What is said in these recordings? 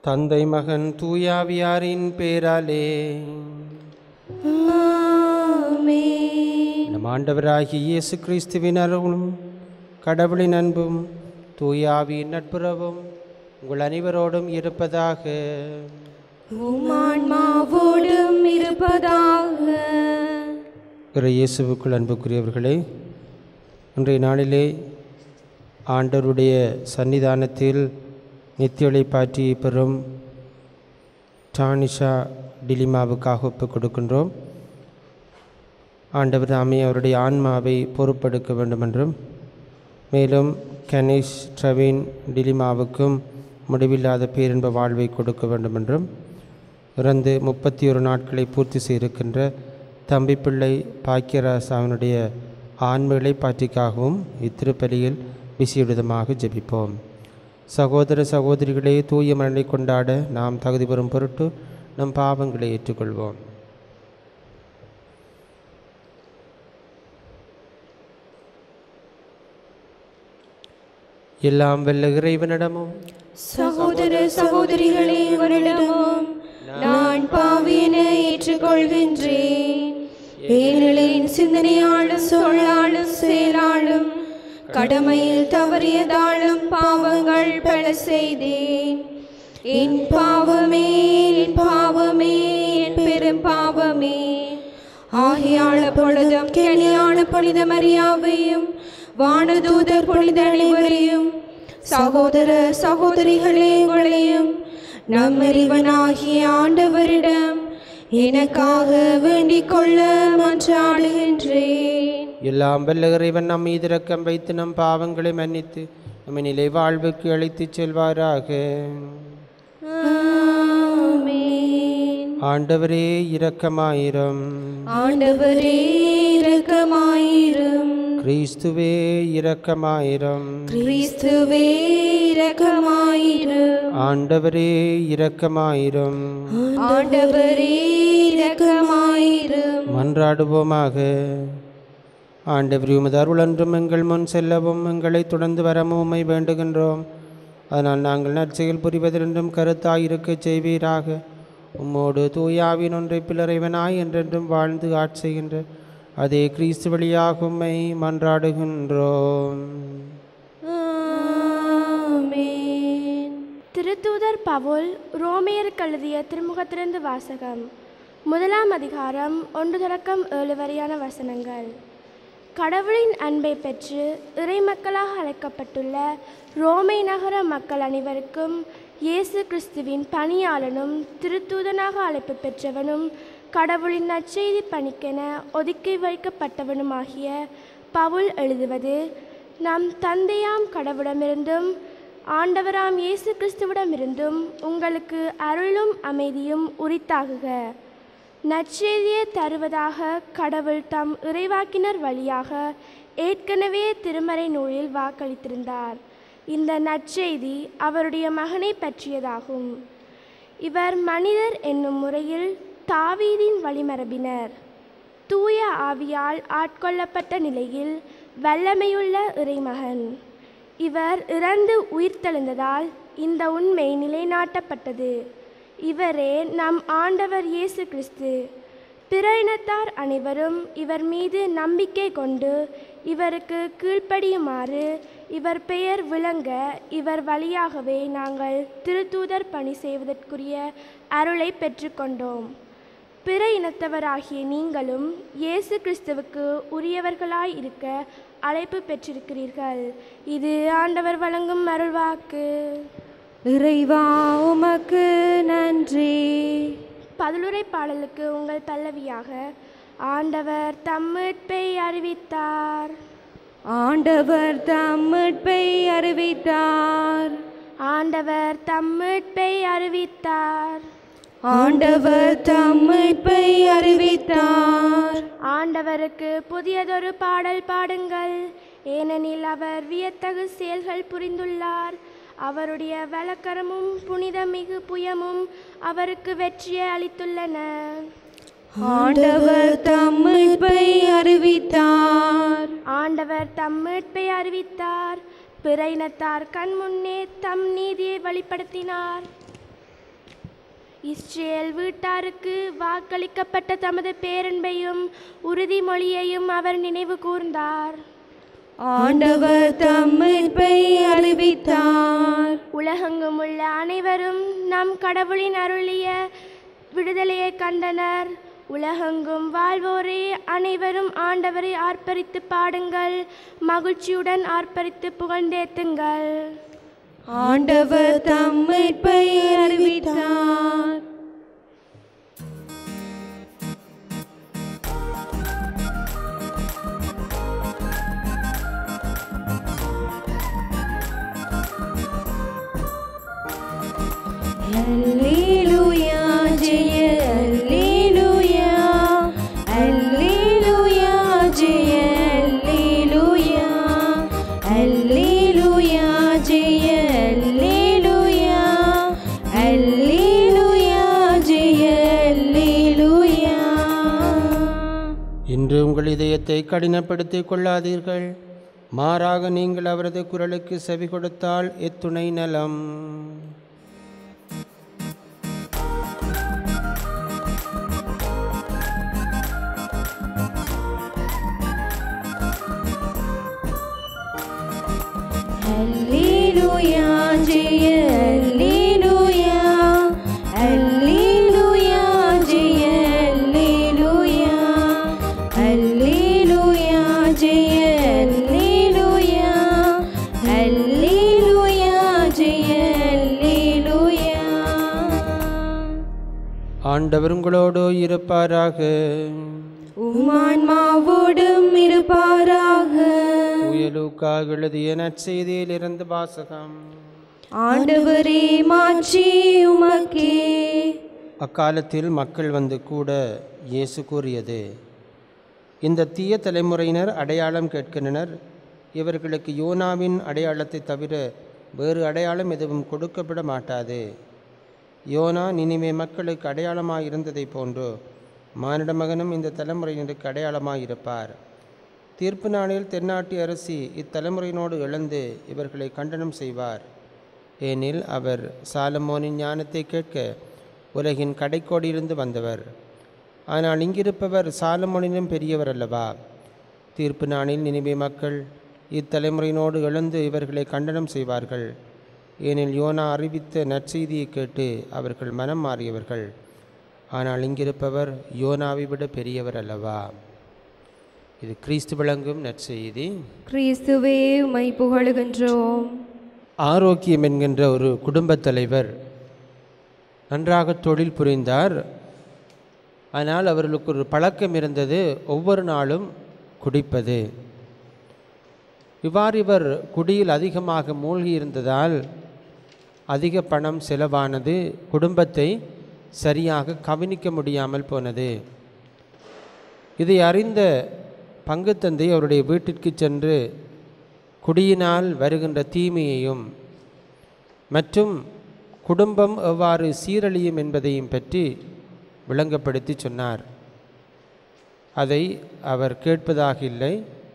தந்தை மகன் தூயாவியாரின் பேராலே ஆமென். நம் ஆண்டவராகிய இயேசு கிறிஸ்துவின் அருளும் கடவுளின் அன்பும் தூயாவின் நட்புறவும் உங்கள் அனைவரோடும் இருப்பதாக. உம் ஆன்மாவோடும் இருப்பதாக. இயேசுவுக்குள் அன்புக்குரியவர்களே, இன்றைய நாளிலே ஆண்டவருடைய சன்னிதானத்தில் நித்தியொளி பாற்றி பெறும் டானிஷா டிலிமாவுக்காக ஒப்புக் கொடுக்கின்றோம். ஆண்டவர் தாமே அவருடைய ஆன்மாவை பொறுப்பெடுக்க வேண்டுமென்றும், மேலும் கணேஷ் ட்ரவீன் டிலிமாவுக்கும் முடிவில்லாத பேரின்ப வாழ்வை கொடுக்க வேண்டுமென்றும், இறந்து 31 நாட்களை பூர்த்தி செய்திருக்கின்ற தம்பிப்பிள்ளை பாக்கியராசாவினுடைய ஆன்மகளை பாற்றிக்காகவும் இத்திருப்பலியில் விசேடமாக ஜெபிப்போம். சகோதர சகோதரிகளே, தூய மரணை கொண்டாட நாம் தகுதி பெறும் பொருட்டு நம் பாவங்களை ஏற்றுக்கொள்வோம். எல்லாம் வெல்ல இறைவனிடமும் சகோதர சகோதரிகளே, உங்களிடமும் நான் பாவியனை ஏற்றுக்கொள்கின்றேன். ஏனெனில் சிந்தனையாலும் சொல்லாலும் செயலாலும் கடமையில் தவறியதாலும் பாவங்கள் பல செய்தேன். என் பாவமே, என் பாவமே, என் பெரும் பாவமே. ஆகையால் பொழுதும் கெளியான புனித மரியாவையும் வானதூதர் புனித அனைவரையும் சகோதர சகோதரிகளே உங்களையும் நம் இறைவனாகிய ஆண்டவரிடம் எனக்காக வேண்டிக் கொள்ள மன்றாடுகின்றேன். எல்லாம் வல்ல இறைவன் நம் மீது இரக்கம் வைத்து நம் பாவங்களை மன்னித்து நம்மை நிலை வாழ்வுக்கு அழைத்துச் செல்வாராக. ஆமென். ஆண்டவரே இரக்கமாயிரும். ஆண்டவரே இரக்கமாயிரும். கிறிஸ்துவே இரக்கமாயிரும். கிறிஸ்துவே இரக்கமாயிரும். ஆண்டவரே இரக்கமாயிரும். ஆண்டவரே இரக்கமாயிரும். மன்றாடுவோமாக. ஆண்டவர் உமது அருள் அன்றும் எங்கள் முன் செல்லவும் எங்களை தொடர்ந்து வரவும் உம்மை வேண்டுகின்றோம். அதனால் நாங்கள் நற்செயல் புரிவதென்றும் கருத்தாயிருக்கச் செய்வீராக. உம்மோடு தூயாவின் ஒன்றை பிளறைவனாய் என்றென்றும் வாழ்ந்து ஆட்சிகின்ற அதே கிறிஸ்து வழியாக உம்மை மன்றாடுகின்றோம். ஆமென். திருத்தூதர் பவுல் ரோமையருக்கு எழுதிய திருமுகத்திலிருந்து வாசகம். 1 அதிகாரம் 1-7 வரையான வசனங்கள். கடவுளின் அன்பை பெற்று இறைமக்களாக அழைக்கப்பட்டுள்ள ரோமை நகர மக்கள் அனைவருக்கும் இயேசு கிறிஸ்துவின் பணியாளனும் திருத்தூதனாக அழைப்பு பெற்றவனும் கடவுளின் நற்செய்தி பணிக்கென ஒதுக்கி வைக்கப்பட்டவனுமாகிய பவுல் எழுதுவது, நம் தந்தையாம் கடவுளிடமிருந்தும் ஆண்டவராம் இயேசு கிறிஸ்துவிடமிருந்தும் உங்களுக்கு அருளும் அமைதியும் உரித்தாகுக. நற்செய்தியை தருவதாக கடவுள் தம் இறைவாக்கினர் வழியாக ஏற்கனவே திருமறை நூலில் வாக்களித்திருந்தார். இந்த நற்செய்தி அவருடைய மகனை பற்றியதாகும். இவர் மனிதர் என்னும் முறையில் தாவீதின் வழிமரபினர். தூய ஆவியால் ஆட்கொள்ளப்பட்ட நிலையில் வல்லமையுள்ள இறைமகன். இவர் இறந்து உயிர்த்தெழுந்ததால் இந்த உண்மை நிலைநாட்டப்பட்டது. இவரே நம் ஆண்டவர் இயேசு கிறிஸ்து. பிற இனத்தார் அனைவரும் இவர் மீது நம்பிக்கை கொண்டு இவருக்கு கீழ்ப்படியுமாறு இவர் பெயர் விளங்க இவர் வழியாகவே நாங்கள் திருத்தூதர் பணி செய்வதற்குரிய அருளை பெற்றுக்கொண்டோம். பிற இனத்தவராகிய நீங்களும் இயேசு கிறிஸ்துவுக்கு உரியவர்களாய் இருக்க அழைப்பு பெற்றிருக்கிறீர்கள். இது ஆண்டவர் வழங்கும் அருள்வாக்கு. இறைவா உமக்கு நன்றி. பதிலுரை பாடலுக்கு உங்கள் பல்லவியாக, ஆண்டவர் தம் மீட்பை அறிவித்தார். ஆண்டவர் தம் மீட்பை அறிவித்தார். ஆண்டவர் தம் மீட்பை அறிவித்தார். ஆண்டவர் தம் மீட்பை அறிவித்தார். ஆண்டவருக்கு புதியதொரு பாடல் பாடுங்கள், ஏனெனில் அவர் வியத்தகு செயல்கள் புரிந்துள்ளார். அவருடைய வலக்கரமும் புனிதமிகு புயமும் அவருக்கு வெற்றியை அளித்துள்ளன. ஆண்டவர் தம் மீட்பை அறிவித்தார். ஆண்டவர் தம் மீட்பை அறிவித்தார். பிற இனத்தார் கண் முன்னே தம் நீதியை வெளிப்படுத்தினார். இஸ்ரேல் வீட்டாருக்கு வாக்களிக்கப்பட்ட தமது பேரன்பையும் உறுதிமொழியையும் அவர் நினைவு கூர்ந்தார். ஆண்டவர் தம் மீட்பை அறிவித்தார். உலகெங்கும் உள்ள அனைவரும் நம் கடவுளின் அருளிய விடுதலையை கண்டனர். உலகெங்கும் வாழ்வோரே அனைவரும் ஆண்டவரை ஆர்ப்பரித்து பாடுங்கள், மகிழ்ச்சியுடன் ஆர்ப்பரித்து புகழ்ந்தேத்துங்கள். ஆண்டவர் தம் மீட்பை அறிவித்தார். அல்லேலூயா, ஜெய அல்லேலூயா, அல்லேலூயா, ஜெய அல்லேலூயா, அல்லேலூயா, ஜெய அல்லேலூயா, அல்லேலூயா, ஜெய அல்லேலூயா. இன்று உங்கள் இதயத்தை கடினப்படுத்திக் கொள்ளாதீர்கள், மாறாக நீங்கள் அவரது குரலுக்கு செவி கொடுத்தால் எத்துணை நலம். அல்லேலூயா, ஜெய அல்லேலூயா, அல்லேலூயா, ஜெய அல்லேலூயா, அல்லேலூயா, ஜெய அல்லேலூயா, அல்லேலூயா, ஜெய அல்லேலூயா. ஆண்டவர் உங்களோடு இருப்பாராக. உம்மான்மாவோடும் இருப்பாராக. லூக்கா எழுதிய நற்செய்தியிலிருந்து வாசகம். ஆண்டவரே, மாட்சி உமக்கே. அக்காலத்தில் மக்கள் வந்து கூட இயேசு கூறியது, இந்த தீய தலைமுறையினர் அடையாளம் கேட்கின்றனர். இவர்களுக்கு யோனாவின் அடையாளத்தை தவிர வேறு அடையாளம் எதுவும் கொடுக்கப்பட மாட்டாது. யோனா நினிவே மக்களுக்கு அடையாளமாக இருந்ததை போன்று மானிட மகனும் இந்த தலைமுறையினருக்கு அடையாளமாக இருப்பார். தீர்ப்பு நாளில் தென்னாட்டு அரசி இத்தலைமுறையினோடு இழந்து இவர்களை கண்டனம் செய்வார். ஏனில் அவர் சாலமோனின் ஞானத்தை கேட்க உலகின் கடைக்கோடியிலிருந்து வந்தவர். ஆனால் இங்கிருப்பவர் சாலமோனிலும் பெரியவர் அல்லவா? தீர்ப்பு நாளில் நினிவே மக்கள் இத்தலைமுறையினோடு இழந்து இவர்களை கண்டனம் செய்வார்கள். ஏனில் யோனா அறிவித்த நற்செய்தியை கேட்டு அவர்கள் மனம் மாறியவர்கள். ஆனால் இங்கிருப்பவர் யோனாவை விட பெரியவர் அல்லவா? இது கிறிஸ்து விளங்கும் நற்செய்தி. கிறிஸ்துவே, உம்மை புகழுகின்றோம். ஆரோக்கியம் என்கின்ற ஒரு குடும்பத் தலைவர் நன்றாக தொழில் புரிந்தார். ஆனால் அவர்களுக்கு ஒரு பழக்கம் இருந்தது, ஒவ்வொரு நாளும் குடிப்பது. இவ்வாறு இவர் குடியில் அதிகமாக மூழ்கி இருந்ததால் அதிக பணம் செலவானது. குடும்பத்தை சரியாக கவனிக்க முடியாமல் போனது. இதை அறிந்த பங்குத்தந்தை அவருடைய வீட்டிற்கு சென்று குடியினால் வருகின்ற தீமையையும் மற்றும் குடும்பம் எவ்வாறு சீரழியும் என்பதையும் பற்றி விளங்கப்படுத்தி சொன்னார். அதை அவர் கேட்பதாக இல்லை.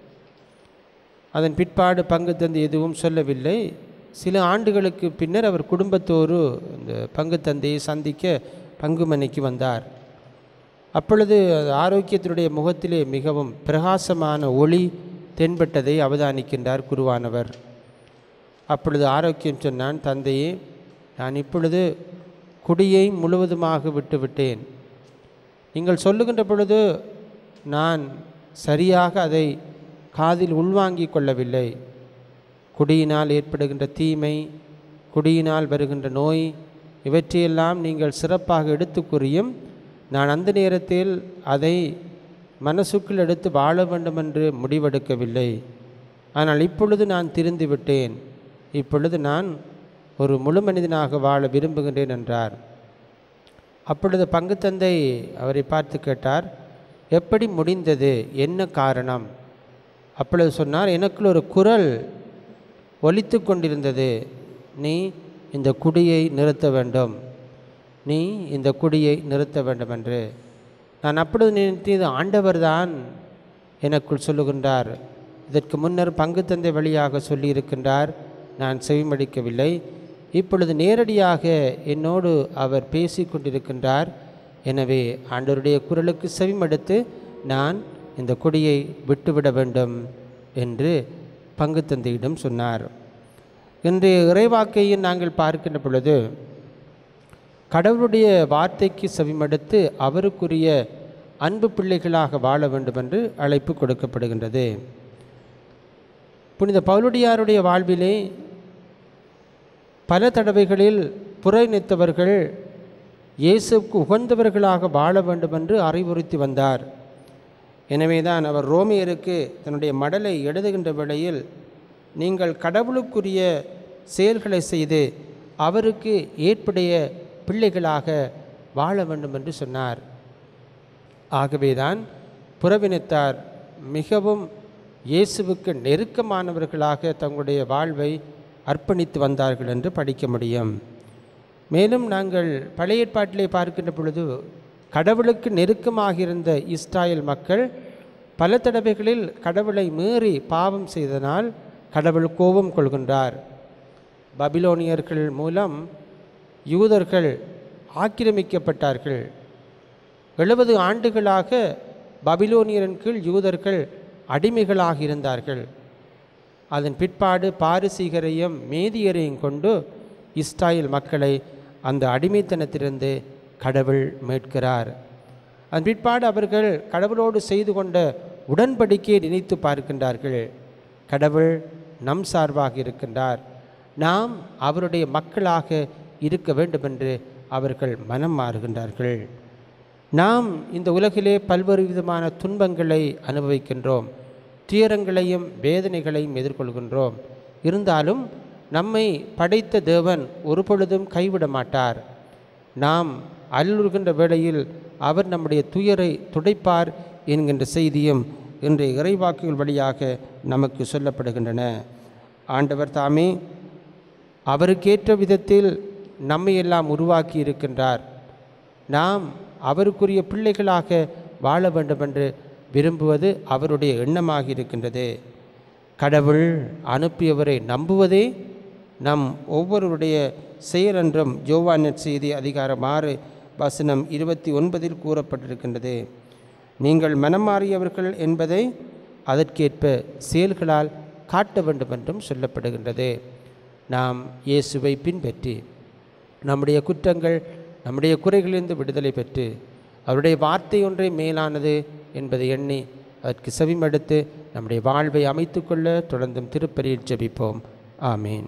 அதன் பிற்பாடு பங்குத்தந்தை எதுவும் சொல்லவில்லை. சில ஆண்டுகளுக்கு பின்னர் அவர் குடும்பத்தோடு இந்த பங்குத்தந்தையை சந்திக்க பங்குமனைக்கு வந்தார். அப்பொழுது ஆரோக்கியத்தினுடைய முகத்திலே மிகவும் பிரகாசமான ஒளி தென்பட்டதை அவதானிக்கின்றார் குருவானவர். அப்பொழுது ஆரோக்கியம் சொன்னான், தந்தையே, நான் இப்பொழுது குடியை முழுவதுமாக விட்டுவிட்டேன். நீங்கள் சொல்லுகின்ற பொழுது நான் சரியாக அதை காதில் உள்வாங்கிக் கொள்ளவில்லை. குடியினால் ஏற்படுகின்ற தீமை, குடியினால் வருகின்ற நோய், இவற்றையெல்லாம் நீங்கள் சிறப்பாக எடுத்து கூறியும் நான் அந்த நேரத்தில் அதை மனசுக்குள் எடுத்து வாழ வேண்டுமென்று முடிவெடுக்கவில்லை. ஆனால் இப்பொழுது நான் திருந்து விட்டேன். இப்பொழுது நான் ஒரு முழு மனிதனாக வாழ விரும்புகின்றேன் என்றார். அப்பொழுது பங்குத்தந்தை அவரை பார்த்து கேட்டார், எப்படி முடிந்தது, என்ன காரணம்? அப்பொழுது சொன்னார், எனக்குள் ஒரு குரல் ஒலித்து கொண்டிருந்தது, நீ இந்த குடியை நிறுத்த வேண்டும், நீ இந்த குடியை நிறுத்த வேண்டும் என்று. நான் அப்பொழுது நினைத்தது, ஆண்டவர்தான் எனக்குள் சொல்லுகின்றார். இதற்கு முன்னர் பங்குத்தந்தை வழியாக சொல்லியிருக்கின்றார், நான் செவிமடிக்கவில்லை. இப்பொழுது நேரடியாக என்னோடு அவர் பேசி கொண்டிருக்கின்றார். எனவே ஆண்டவருடைய குரலுக்கு செவிமடுத்து நான் இந்த கொடியை விட்டுவிட வேண்டும் என்று பங்கு தந்தையிடம் சொன்னார். இன்றைய இறைவாக்கையும் நாங்கள் பார்க்கின்ற பொழுது கடவுளுடைய வார்த்தைக்கு செவிமடுத்து அவருக்குரிய அன்பு பிள்ளைகளாக வாழ வேண்டும் என்று அழைப்பு கொடுக்கப்படுகின்றது. புனித பவுலடியாருடைய வாழ்விலே பல தடவைகளில் புறநித்தவர்கள் இயேசுவுக்கு உகந்தவர்களாக வாழ வேண்டும் என்று அறிவுறுத்தி வந்தார். எனவேதான் அவர் ரோமியருக்கு தன்னுடைய மடலை எழுதுகின்ற வேளையில் நீங்கள் கடவுளுக்குரிய செயல்களை செய்து அவருக்கு ஏற்புடைய பிள்ளைகளாக வாழ வேண்டும் என்று சொன்னார். ஆகவேதான் புறவினத்தார் மிகவும் இயேசுவுக்கு நெருக்கமானவர்களாக தங்களுடைய வாழ்வை அர்ப்பணித்து வந்தார்கள் என்று படிக்க முடியும். மேலும் நாங்கள் பழைய ஏற்பாட்டிலே பார்க்கின்ற பொழுது கடவுளுக்கு நெருக்கமாக இருந்த இஸ்ராயேல் மக்கள் பல தடவைகளில் கடவுளை மீறி பாவம் செய்தனால் கடவுள் கோபம் கொள்கின்றார். பபிலோனியர்கள் மூலம் யூதர்கள் ஆக்கிரமிக்கப்பட்டார்கள். 70 ஆண்டுகளாக பபிலோனியரின் கீழ் யூதர்கள் அடிமைகளாக இருந்தார்கள். அதன் பிற்பாடு பாரிசீகரையும் மேதியரையும் கொண்டு இஸ்ராயேல் மக்களை அந்த அடிமைத்தனத்திலிருந்து கடவுள் மீட்கிறார். அதன் பிற்பாடு அவர்கள் கடவுளோடு செய்து கொண்ட உடன்படிக்கையை நினைத்து பார்க்கின்றார்கள். கடவுள் நம் சார்பாக இருக்கின்றார், நாம் அவருடைய மக்களாக இருக்க வேண்டுமென்று அவர்கள் மனம் மாறுகின்றார்கள். நாம் இந்த உலகிலே பல்வேறு விதமான துன்பங்களை அனுபவிக்கின்றோம், துயரங்களையும் வேதனைகளையும் எதிர்கொள்கின்றோம். இருந்தாலும் நம்மை படைத்த தேவன் ஒரு பொழுதும் கைவிட மாட்டார். நாம் அல்லுகின்ற வேளையில் அவர் நம்முடைய துயரை துடைப்பார் என்கின்ற செய்தியும் இன்றைய இறைவாக்குகள் வழியாக நமக்கு சொல்லப்படுகின்றன. ஆண்டவர் தாமே அவருக்கேற்ற விதத்தில் நம்மை எல்லாம் உருவாக்கி இருக்கின்றார். நாம் அவருக்குரிய பிள்ளைகளாக வாழ வேண்டுமென்று விரும்புவது அவருடைய எண்ணமாக இருக்கின்றது. கடவுள் அனுப்பியவரை நம்புவதே நம் ஒவ்வொருவருடைய செயல் என்றும் யோவான் நற்செய்தி அதிகாரம் 6 வசனம் 29 கூறப்பட்டிருக்கின்றது. நீங்கள் மனம் மாறியவர்கள் என்பதை அதற்கேற்ப செயல்களால் காட்ட வேண்டும் என்றும் சொல்லப்படுகின்றது. நாம் இயேசுவை பின்பற்றி நம்முடைய குற்றங்கள் நம்முடைய குறைகளிலிருந்து விடுதலை பெற்று அவருடைய வார்த்தை ஒன்றே மேலானது என்பதை எண்ணி அதற்கு செவிமடுத்து நம்முடைய வாழ்வை அமைத்துக்கொள்ள தொடர்ந்தும் திருப்பலியில் ஜெபிப்போம். ஆமீன்.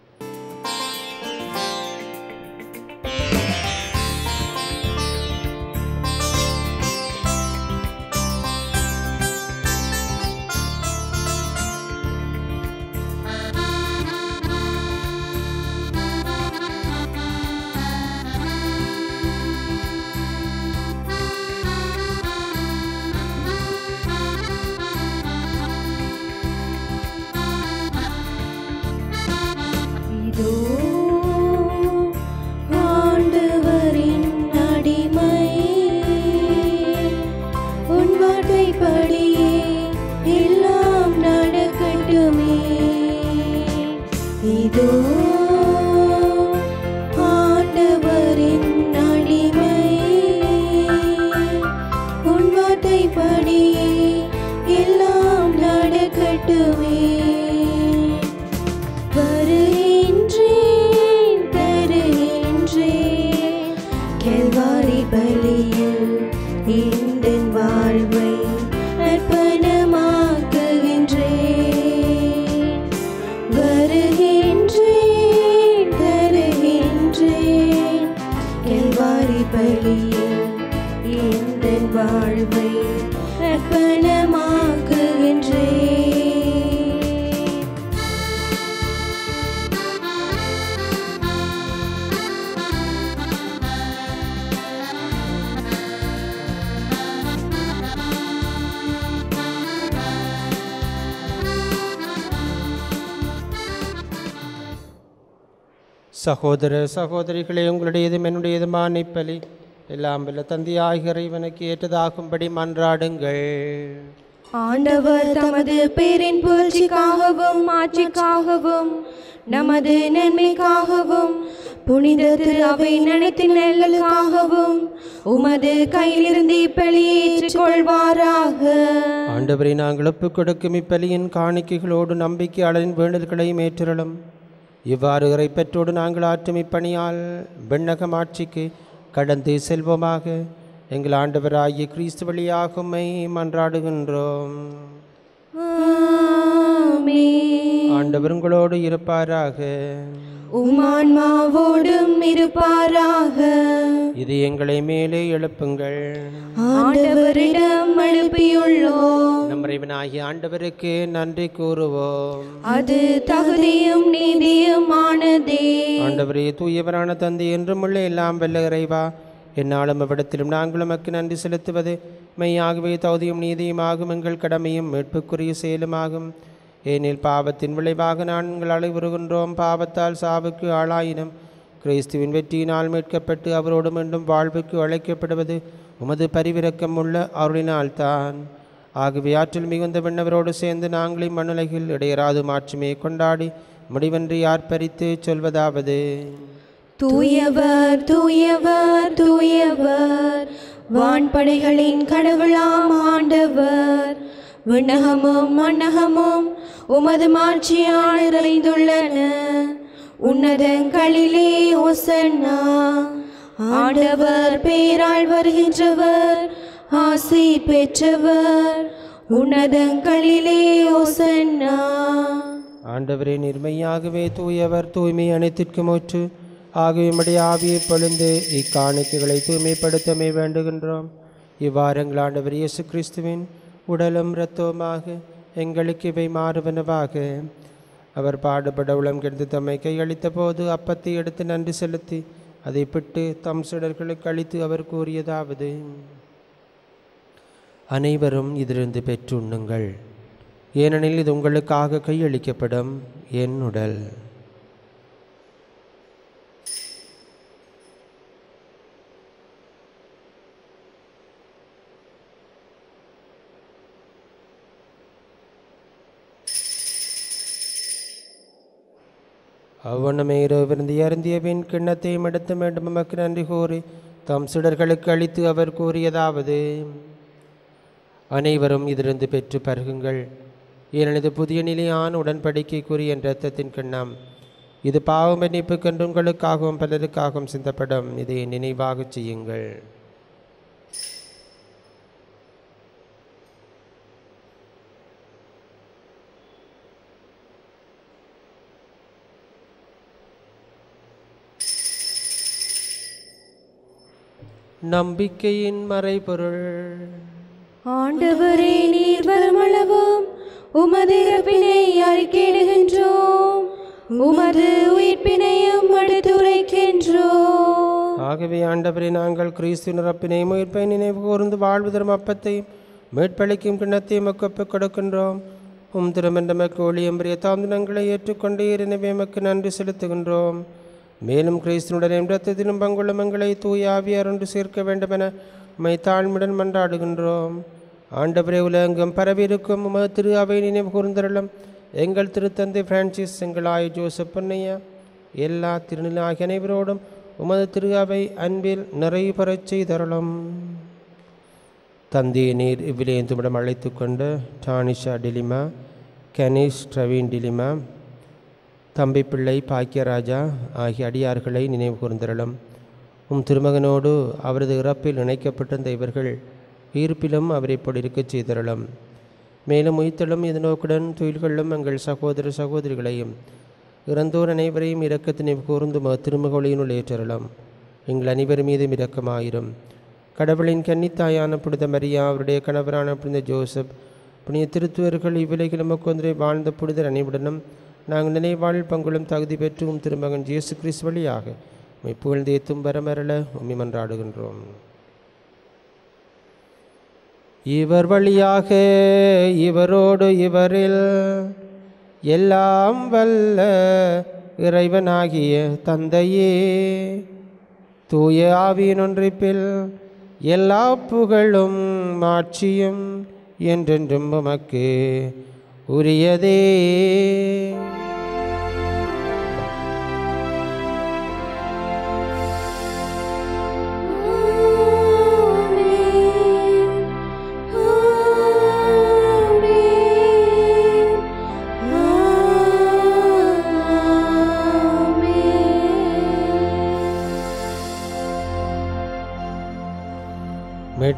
சகோதர சகோதரிகளே, உங்களுடையதும் என்னுடையதுமான இப்பலி எல்லாம் வல்ல தந்தையாகிய இறைவனுக்கு ஏற்றதாகும்படி மன்றாடுங்கள். ஆண்டவர் தமது பேரின் புகழ்ச்சிக்காகவும் ஆட்சிக்காகவும் நமது நன்மைக்காகவும் புனித திரு அவை நினைத்து நலனுக்காகவும் உமது கையிலிருந்து இப்பலியை ஏற்றுக்கொள்வாராக. ஆண்டவரை நாங்கள் ஒப்புக் கொடுக்கும் இப்பலியின் காணிக்கைகளோடு நம்பிக்கையாளரின் வேண்டுதல்களையும் ஏற்றலும். இவ்வாறு இறைப்பற்றோடு நாங்கள் ஆற்றும் இப்பணியால் விண்ணகம் ஆட்சிக்கு கடந்து செல்வோமாக. எங்கள் ஆண்டவராகிய கிறிஸ்து வழியாக உம்மை மன்றாடுகின்றோம். ஆண்டவர் உங்களோடு இருப்பாராக. உம்மான்மாவோடும் இருப்பாராக. இது எங்களை மேலே எழுப்புங்கள். ஆண்டவரிடம் எழுப்பியுள்ளோம். நம் இறைவனாகிய ஆண்டவருக்கு நன்றி கூறுவோம். அது தகுதியும் நீதியுமானதே. ஆண்டவரே, தூயவரான தந்தை என்றும் உள்ள எல்லாம் வல்ல இறைவா, என்னாலும் அவ்விடத்திலும் நாங்கள் உமக்கு நன்றி செலுத்துவது மெய்யாகவே தகுதியும் நீதியுமாகும், எங்கள் கடமையும் மீட்புக்குரிய செயலுமாகும். ஏனில் பாவத்தின் விளைவாக நாங்கள் அலைவுறுகின்றோம். பாவத்தால் சாவுக்கு ஆளாயினும் கிறிஸ்துவின் வெற்றியினால் மீட்கப்பட்டு அவரோடு மீண்டும் வாழ்வுக்கு அழைக்கப்படுவது உமது பரிவிரக்கம் உள்ள அருளினால்தான். ஆகவே ஆற்றல் மிகுந்த விண்ணவரோடு சேர்ந்து நாங்களும் மண்ணுலகில் இடையராது மாற்றுமே கொண்டாடி முடிவன்றி ஆர்ப்பரித்து சொல்வதாவது: தூயவர் தூயவர் தூயவர், வான்படைகளின் கடவுளாம் ஆண்டவர். விண்ணகமும் மண்ணகமும் உமது மாட்சியால் நிறைந்துள்ளன. உன்னதங்களிலே ஓசன்னா. ஆண்டவர் பேரால் வருகின்றவர் ஆசி பெற்றவர். உன்னதங்களிலே ஓசன்னா. ஆண்டவரே, நிர்மையாகவே தூயவர், தூய்மை அனைத்திற்கும் ஊற்று. ஆகவே உம்முடைய ஆவியை பொழிந்து இக்காணிக்கைகளை தூய்மைப்படுத்தமே வேண்டுகின்றோம். இவ்வாறு எங்கள் ஆண்டவர் இயேசு கிறிஸ்துவின் உடலும் இரத்தவுமாக எங்களுக்கு இவை மாறுவனவாக. அவர் பாடுபட உளம் கெடுத்து தம்மை கையளித்த போது அப்பத்தை எடுத்து நன்றி செலுத்தி அதை பிட்டு தம் சீடர்களுக்கு அளித்து அவர் கூறியதாவது: அனைவரும் இதிலிருந்து பெற்று உண்ணுங்கள், ஏனெனில் இது உங்களுக்காக கையளிக்கப்படும் என் உடல். அவ்வண்ணமே இரவிருந்து அருந்திய பின் கிண்ணத்தையும் எடுத்து மீண்டும் உமக்கு நன்றி கூறி தம் சீடர்களுக்கு அளித்து அவர் கூறியதாவது: அனைவரும் இதிலிருந்து பெற்று பருகுங்கள், ஏனெனில் இது புதிய நிலையான உடன்படிக்கைக்குரிய என் இரத்தத்தின் கிண்ணம். இது பாவ மன்னிப்புக்கென்று உங்களுக்காகவும் பலருக்காகவும் சிந்தப்படும். இதை நினைவாக செய்யுங்கள். நம்பிக்கையின் மறைபொருள். ஆண்டவரே, நீர் வருமளவும் உமது இறப்பினை அறிக்கையிடுகின்றோம், உமது உயிர்ப்பினையும் எடுத்துரைக்கின்றோம். ஆகவே ஆண்டவரே, நாங்கள் கிறிஸ்துவின் இறப்பினையும் உயிர்ப்பை நினைவு கூர்ந்து வாழ்வு தரும் அப்பத்தையும் மீட்பளிக்கும் கிண்ணத்தையும் ஒப்புக் கொடுக்கின்றோம். உம் திருமண மக்கு ஒளியம்பரிய தாந்திரங்களை ஏற்றுக்கொண்டீர். எனவே எமக்கு நன்றி செலுத்துகின்றோம். மேலும் கிறிஸ்துனுடைய இரத்தத்திலும் பங்குள்ள மங்களை தூய ஆவியார் ஒன்று சேர்க்க வேண்டுமென உம்மை தாழ்மையுடன் மன்றாடுகின்றோம். ஆண்டவரே, உலகெங்கும் பரவியிருக்கும் உமது திரு அவை நினைவு கூர்ந்தருளும். எங்கள் திருத்தந்தை பிரான்சிஸ், எங்கள் ஆய ஜோசப் பொன்னையா, எல்லா திருநிலாகிய அனைவரோடும் உமது திரு அவை அன்பில் நிறைவு பெறச் செய்தருளும். தந்தையை நீர் இவ்விலையந்துமிடம் அழைத்து கொண்டு டானிஷா டிலிமா, கணேஷ் ட்ரவீன் டிலிமா, தம்பி பிள்ளை பாக்கியராஜா ஆகிய அடியார்களை நினைவு கூர்ந்தருளும். உம் திருமகனோடு அவரது இறப்பில் இணைக்கப்பட்டிருந்த இவர்கள் ஈர்ப்பிலும் அவரை போல் இருக்கச் செய்தருளும். மேலும் உயிர்த்தலும் எதிர்நோக்குடன் துயில்களும் எங்கள் சகோதர சகோதரிகளையும் இறந்தோர் அனைவரையும் இரக்கத்தினை கூர்ந்து திருமகளினுள் ஏற்றருளும். எங்கள் அனைவர் மீதும் இரக்கமாயிரும். கடவுளின் கன்னித்தாயான புனித மரியா, அவருடைய கணவரான புனித ஜோசப், புனித திருத்துவர்கள், இவ்விலைகளும் கொன்றை வாழ்ந்த புனிதர் அனைவருடனும் நாங்கள் நினைவாழ் பங்குளும் தகுதி பெற்றும் திருமகன் இயேசு கிறிஸ்து வழியாக உம்மை புகழ்ந்தேத்தும் வரமரல உம்மை மன்றாடுகின்றோம். இவர் வழியாக இவரோடு இவரில் எல்லாம் வல்ல இறைவனாகிய தந்தையே, தூய ஆவியின் ஒன்றிப்பில் எல்லா புகழும் மாட்சியும் என்றென்றும் உமக்கு உரியதே.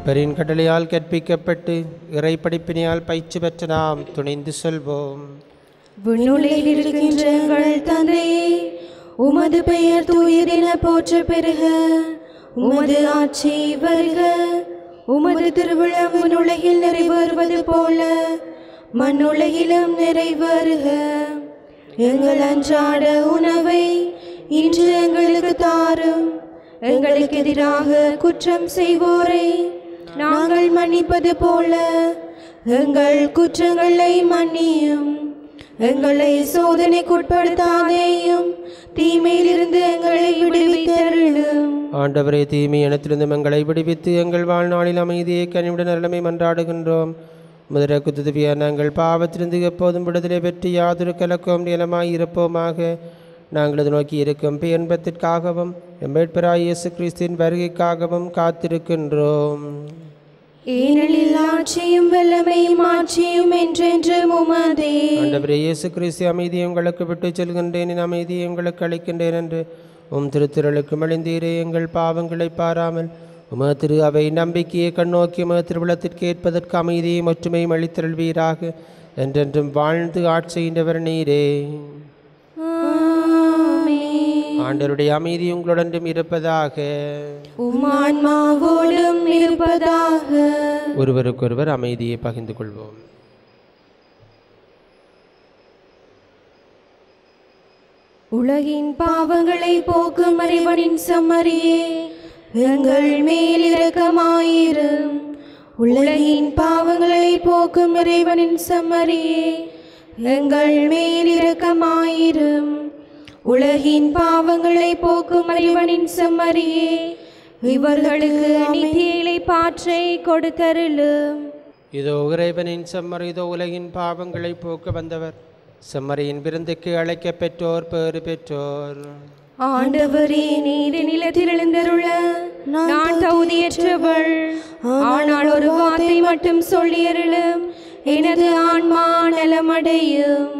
மீட்பரின் கடலையால் கற்பிக்கப்பட்டு இறை படிப்பினையால் பயிற்சி பெற்ற நாம் துணிந்து செல்வோம். விண்ணுலகில் இருக்கின்ற எங்கள் தந்தையே, உமது பெயர் தூயதென போற்ற பெறுக. உமது ஆட்சி வருக. உமது திருவிழம் விண்ணுலகில் நிறைவேறுவது போல மண்ணுலகிலும் நிறைவேறுக. எங்கள் அன்றாட உணவை இன்று எங்களுக்கு தாரும். எங்களுக்கு எதிராக குற்றம் செய்வோரை நாங்கள் மன்னிப்பது போல எங்கள் குற்றங்களை மன்னியும். எங்களை சோதனைக்குட்படுத்தாதேயும், தீமையிலிருந்து எங்களை விடுவித்தருளும். ஆண்டவரே, தீமை இனத்திலிருந்து எங்களை விடுவித்து எங்கள் வாழ்நாளில் அமைதியை கனிவுடன் நலமை மன்றாடுகின்றோம். முதற்கு துதுவியா நாங்கள் பாவத்திலிருந்து எப்போதும் விடுதலை பெற்று யாதொரு கலக்கம் நிலமாய் இருப்போமாக. நாங்கள் இது நோக்கி இருக்கும் பேன்பத்திற்காகவும் எம்பேட்பராய் இயேசு கிறிஸ்துவின் வருகைக்காகவும் காத்திருக்கின்றோம். ஏனெனில் ஆட்சியும் வல்லமையும் ஆட்சியும் என்றென்றும் உமதே. ஆண்டவரே இயேசு கிறிஸ்து, அமைதியை உங்களுக்கு விட்டு செல்கின்றேன், என் அமைதியை உங்களுக்கு அளிக்கின்றேன் என்று திருத்திரளுக்கு மழிந்தீரே. எங்கள் பாவங்களை பாராமல் உமது திரு அவை நம்பிக்கையை கண்ணோக்கி உமது திருவிழத்திற்கு ஏற்பதற்கு அமைதியை ஒற்றுமையும் அளித்தருள்வீராக. என்றென்றும் வாழ்ந்து ஆட்சியின்றவர் நீரே. ஆண்டவருடைய அமைதி உங்களுடன் இருப்பதாக. ஆன்மாவோடும் இருப்பதாக. ஒருவருக்கொருவர் அமைதியை பகிர்ந்து கொள்வோம். உலகின் பாவங்களை போக்கும் இறைவனின் செம்மறியே, எங்கள் மேல் இரக்கமாயிரும். உலகின் பாவங்களை போக்கும் இறைவனின் செம்மறியே, எங்கள் மேல் இரக்கமாயிரும். உலகின் பாவங்களை போக்கும் இறைவனின் செம்மறியே, இவர்களுக்கு நித்திய பாற்றை கொடுத்தருளும். இதோ இறைவனின் செம்மறி, இதோ உலகின் பாவங்களை போக்க வந்தவர். செம்மறியின் விருந்துக்கு அழைக்க பெற்றோர் பேறு பெற்றோர். ஆண்டவரே, நீர் நிலத்தில் எழுந்தருள நான் தகுதியற்றவள். ஆனால் ஒரு வார்த்தை மட்டும் சொல்லியருளும், எனது ஆன்மா நலமடையும்.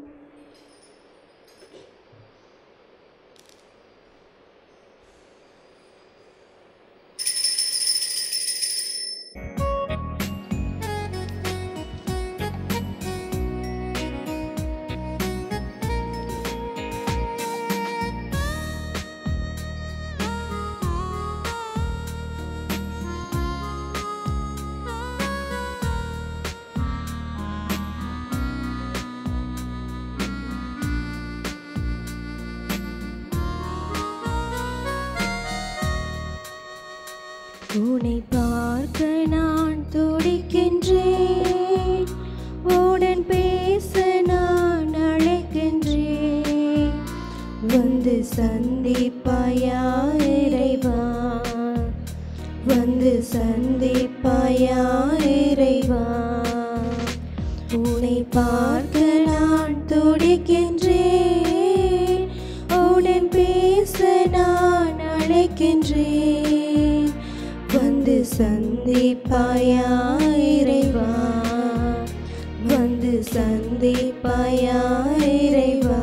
உன்னை பார்க்க நான் துடிக்கின்றேன், உடன் பேச நான் அழைக்கின்றேன். வந்து சந்திப்பாயா இறைவா, வந்து சந்திப்பாயா இறைவா. உன்னை பார்க்க நான் துடிக்கின்றேன், உடன் பேச நான் அழைக்கின்றேன். வந்து சந்திப்பாயா இறைவா, வந்து சந்திப்பாயா இறைவா.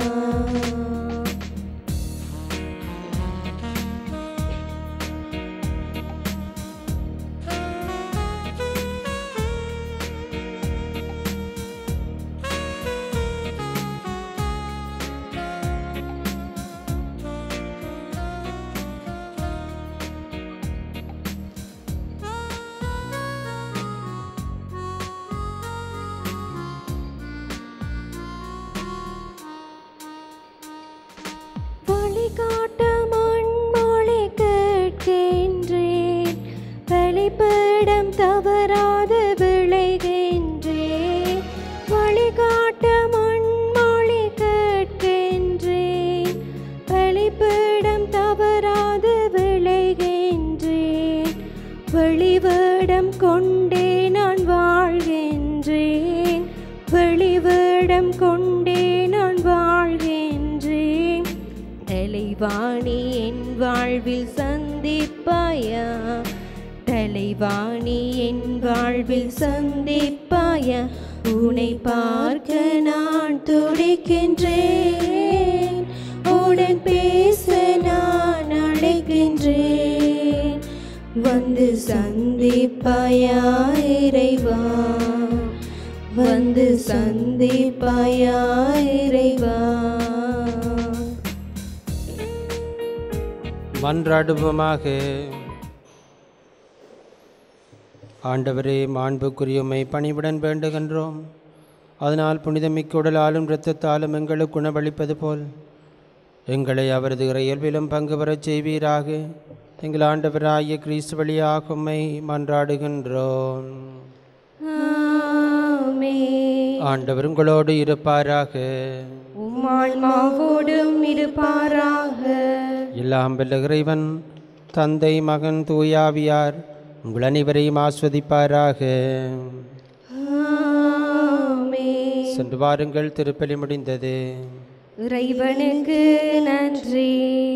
பலிபீடம் தவறாத விளைகின்றேன், வழிகாட்ட மண்மொழி கேட்கின்றேன். பலிபீடம் தவறாத விளைகின்றேன், வெளிவேடம் கொண்டே நான் வாழ்கின்றேன், வெளிவேடம் கொண்டே நான் வாழ்கின்றேன். தலைவாணி என் வாழ்வில் சந்திப்பாயா, தலைவாணி என் வாழ்வில் சந்திப்பாயா. உன்னை பார்க்க நான் துடிக்கின்றேன், உடன் பேச நான் அழைக்கின்றேன். வந்து சந்திப்பாயா இறைவா, வந்து சந்திப்பாயா இறைவா. மன்றாடுவோமாக. ஆண்டவரே, மாண்புக்குரியுமை பணிவுடன் வேண்டுகின்றோம். அதனால் புனிதமிக்க உடலாலும் இரத்தத்தாலும் எங்களுக்கு குணவளிப்பது போல் எங்களை அவரது இறையல்பிலும் பங்கு பெறச் செய்வீராக. எங்கள் ஆண்டவராகிய கிறிஸ்து வழியாக உம்மை மன்றாடுகின்றோம். ஆமென். ஆண்டவர் உங்களோடு இருப்பாராக. உம் ஆன்மாவோடும் இருப்பாராக. எல்லாம் வல்ல இறைவன் தந்தை, மகன், தூயாவியார் உங்கள் அனைவரையும் ஆஸ்வதிப்பாராக. ஆமென். சென்று வாருங்கள், திருப்பலி முடிந்தது. இறைவனுக்கு நன்றி.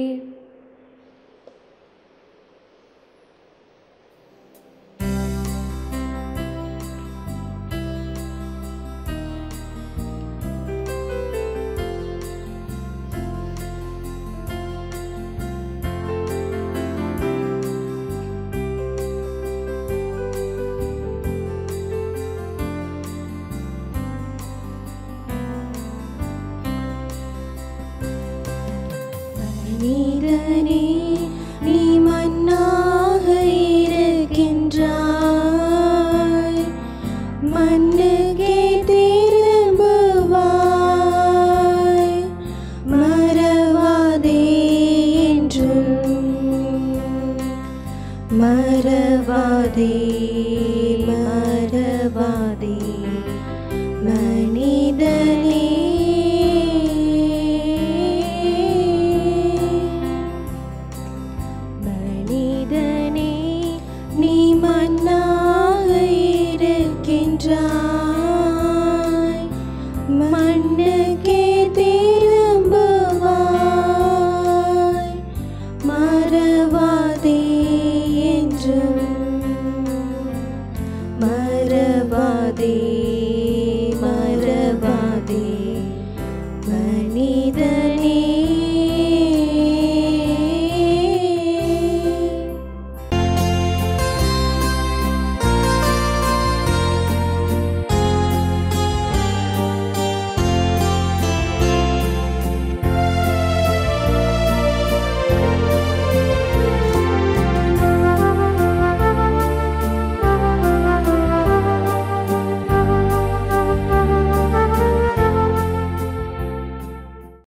நீரனே நீ மன்னாக இருக்கின்றாய், மண்ணுக்கே திரும்புவாய். மறவாதே என்றும், மறவாதே மறவாதே மனிதனே. மண்ணுக்கே திரும்புவாய். மறவாதே என்றும், மறவாதே